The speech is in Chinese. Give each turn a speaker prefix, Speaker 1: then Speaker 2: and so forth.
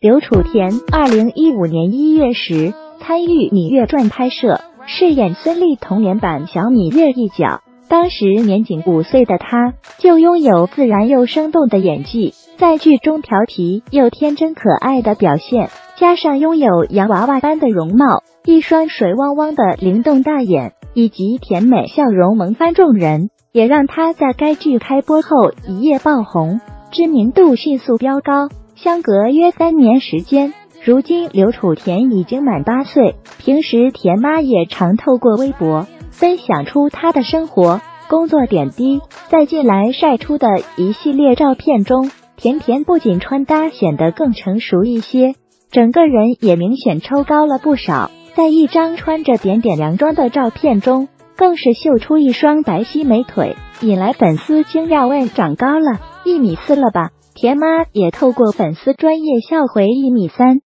Speaker 1: 刘楚田2015年1月时参与《芈月传》拍摄，饰演孙俪童年版小芈月一角。当时年仅5岁的她就拥有自然又生动的演技，在剧中调皮又天真可爱的表现，加上拥有洋娃娃般的容貌，一双水汪汪的灵动大眼以及甜美笑容萌翻众人，也让她在该剧开播后一夜爆红，知名度迅速飙高。相隔约3年时间，如今刘楚田已经满8岁，平时田妈也常透过微博分享出她的生活、工作点滴。在近来晒出的一系列照片中，田田不仅穿搭显得更成熟一些，整个人也明显抽高了不少。在一张穿着点点洋装的照片中，更是秀出一双白皙美腿，引来粉丝惊讶问：长高了1.4米了吧？田妈也透过粉丝专页笑回1.3米。